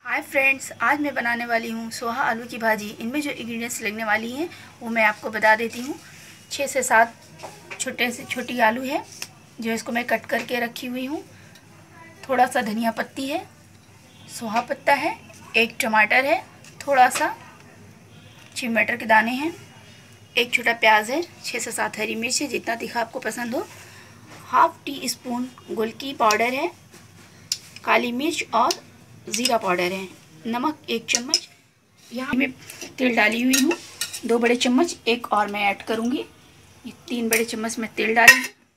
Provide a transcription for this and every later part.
Hi friends, आज मैं बनाने वाली हूँ सोहा आलू की भाजी। इनमें जो इंग्रेडिएंट्स लगने वाली हैं वो मैं आपको बता देती हूँ। 6 से 7 छोटी आलू है जो इसको मैं कट करके रखी हुई हूँ। थोड़ा सा धनिया पत्ती है, सोहा पत्ता है, एक टमाटर है, थोड़ा सा मटर के दाने हैं, एक छोटा प्याज है, 6 से 7 हरी मिर्च है, जितना तीखा आपको पसंद हो। हाफ टी स्पून गोलकी पाउडर है, काली मिर्च और ज़ीरा पाउडर है, नमक 1 चम्मच। यहाँ मैं तेल डाली हुई हूँ 2 बड़े चम्मच, एक और मैं ऐड करूँगी। ये 3 बड़े चम्मच मैं तेल डाली।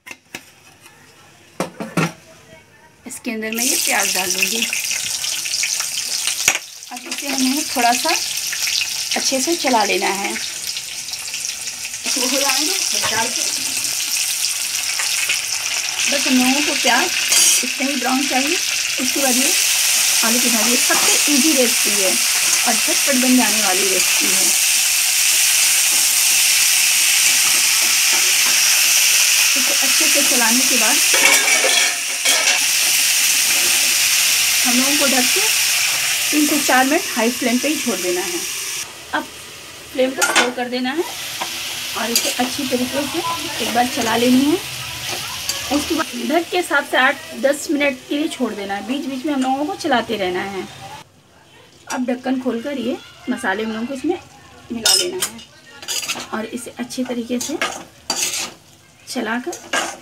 इसके अंदर मैं ये प्याज डाल दूँगी। अब इसे हमें थोड़ा सा अच्छे से चला लेना है। इसको हो जाएंगे डाल के बस हम लोगों को प्याज इतना ही ब्राउन चाहिए। उसके बाद ये आलू की भाजी सबसे इजी रेसिपी है और झटपट बन जाने वाली रेसिपी है। इसे अच्छे से चलाने के बाद हम लोगों को ढक के 3 से 4 मिनट हाई फ्लेम पे ही छोड़ देना है। अब फ्लेम को स्लो कर देना है और इसे अच्छी तरीके से एक बार चला लेनी है। उसके बाद ढक के 7 से 8-10 मिनट के लिए छोड़ देना है। बीच बीच में हम लोगों को चलाते रहना है। अब ढक्कन खोलकर ये मसाले हम लोगों को इसमें मिला लेना है और इसे अच्छे तरीके से चलाकर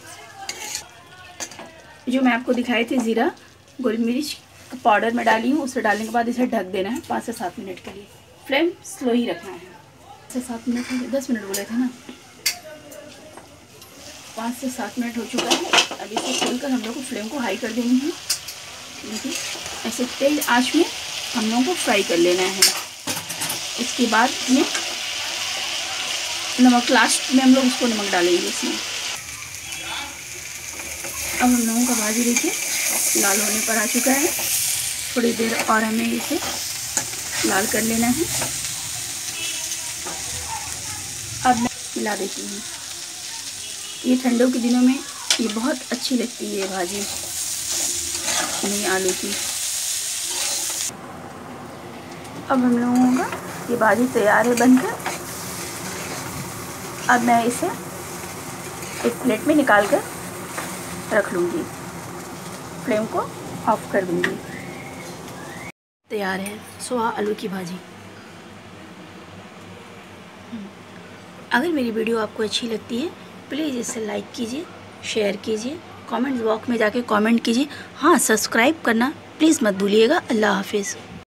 जो मैं आपको दिखाई थी ज़ीरा गोल मिर्च का पाउडर में डाली हूँ, उसे डालने के बाद इसे ढक देना है 5 से 7 मिनट के लिए। फ्लेम स्लो ही रखना है। 5 से 7 मिनट 10 मिनट बोले थे ना, 5 से 7 मिनट हो चुका है। अब इसे खोलकर हम लोग को फ्लेम को हाई कर देनी है। देखिए ऐसे तेज आंच में हम लोगों को फ्राई कर लेना है। इसके बाद में नमक, लास्ट में हम लोग उसको नमक डालेंगे इसमें। अब हम लोगों का भाजी देखिए लाल होने पर आ चुका है। थोड़ी देर और हमें इसे लाल कर लेना है। अब मैं मिला देती हूँ। ये ठंडों के दिनों में ये बहुत अच्छी लगती है भाजी नई आलू की। अब हम लोगों का ये भाजी तैयार है बनकर। अब मैं इसे एक प्लेट में निकाल कर रख लूँगी। फ्लेम को ऑफ कर दूँगी। तैयार है सोहा आलू की भाजी। अगर मेरी वीडियो आपको अच्छी लगती है प्लीज़ इसे लाइक कीजिए, शेयर कीजिए, कमेंट बॉक्स में जाके कमेंट कीजिए। हाँ, सब्सक्राइब करना प्लीज़ मत भूलिएगा। अल्लाह हाफिज़।